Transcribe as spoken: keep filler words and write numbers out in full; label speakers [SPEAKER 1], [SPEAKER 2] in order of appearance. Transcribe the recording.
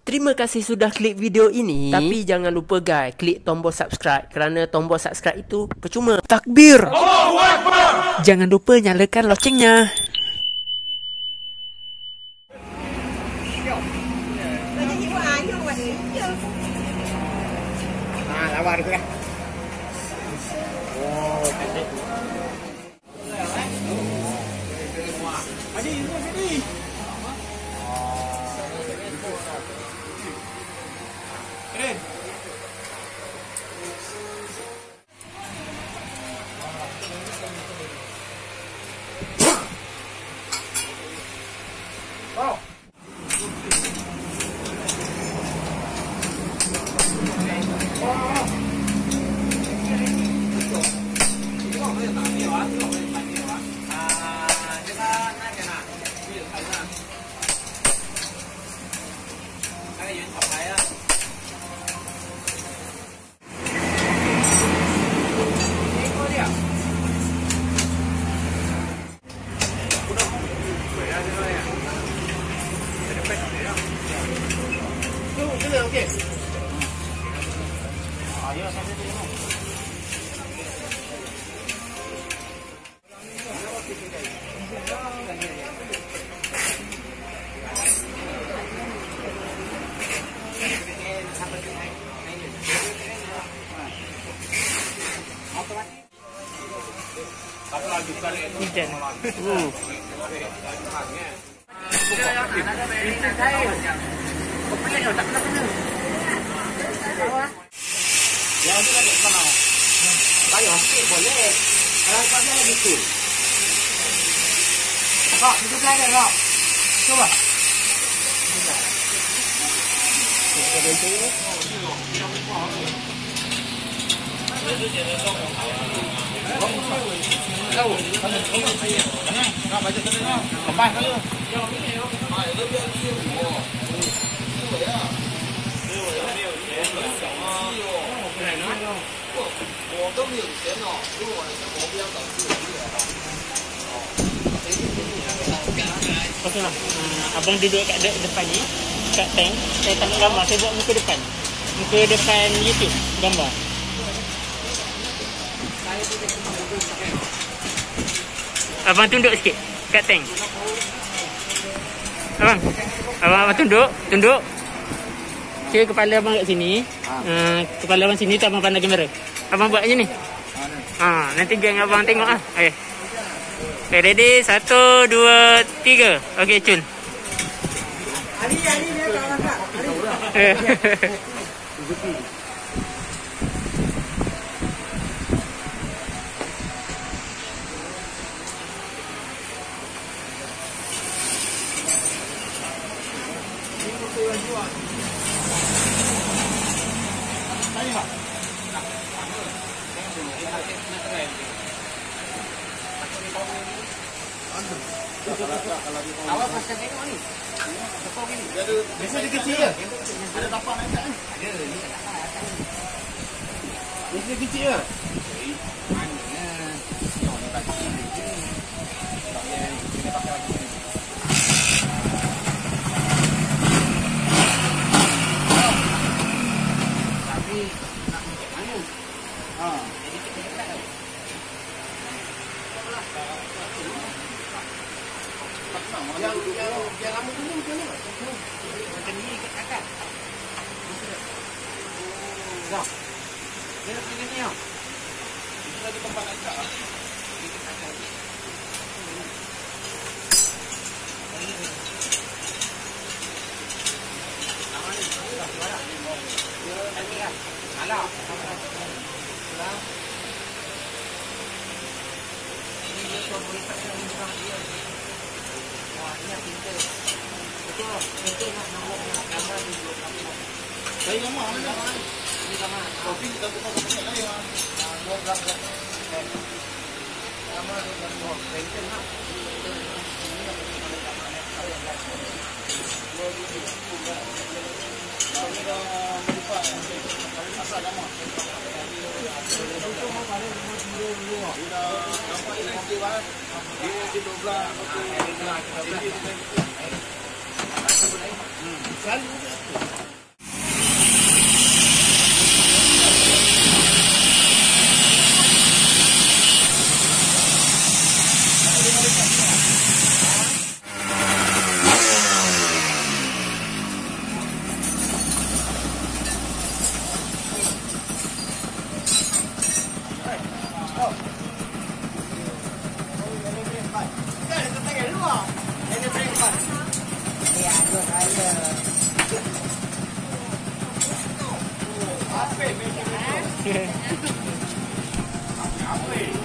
[SPEAKER 1] Terima kasih sudah klik video ini. Tapi jangan lupa guys, klik tombol subscribe. Kerana tombol subscribe itu percuma. Takbir! Allahu Akbar! Jangan lupa nyalakan locengnya.
[SPEAKER 2] Ah, lawa dia dah. Oh, cantik. Adi, ini sini. Keren. Wow. Okey. Ah, ya, sampai sini.
[SPEAKER 1] Hujan. Hmm.
[SPEAKER 2] Dia tu lagi mana? Bayar sikit boleh. Kalau kau dia lagi tu. Kak, duduk ada kak. Cuba. Kita bentuk ini. Tahu, kan kamu saya. Nak baca tadi. Lepas kali. Yang ini yo. Ah, itu dia dia. Oh. Itu ya. 我都没有钱哦，因为我的目标导致我没有了。
[SPEAKER 1] Okey lah. Uh, abang duduk kat de depan ni, kat tank. Saya tak nak gambar, saya buat muka depan. Muka depan YouTube, gambar. Abang tunduk sikit kat tank. Abang, abang, abang tunduk, tunduk. Kira kepala abang kat sini. Uh, kepala abang sini tu abang pandang kamera. Abang buat macam ni. Ha, nanti geng abang tengok ah. Okey. Okay, ready? Satu, dua, tiga. Okey, cun.
[SPEAKER 2] Ali, Ali dia tak masak. Awak pasal tengok ni. Tepung ni. Dia ada biasa dia kecil je. Ada tapak naik tak? Ada, ni tak tapak atas ni. Biasa dia kecil je. Mana? Yo ni tak kecil ni. Tak payah kita pakai lagi. Tapi nak macam mana? Ha, jadi kita dekat tau. Yang yang yang lama dulu macam mana? Macam ni kat kakak. Dah. Dia nak pergi ni ah. Kita ada tempat nak kat ah. Kita kakak. Nama ni sudah suara. Dia tadi ah. Alah. Alah. Ini dia tu boleh pakai orang dia. Ini pintu. Betul. Pintu nak nombor gambar di dua gambar. Saya nama mana? Ini gambar. Kopi kita tukar ke mana ya? Dua gambar. Gambar di gambar. Pintu nak. Ini nak boleh gambar. Dua biji. Ini dah melipat. Asal nama. Untuk mana dulu dulu. Dah gambar ini kibat. Dia di dua belas. Hmm. Selalu Apa?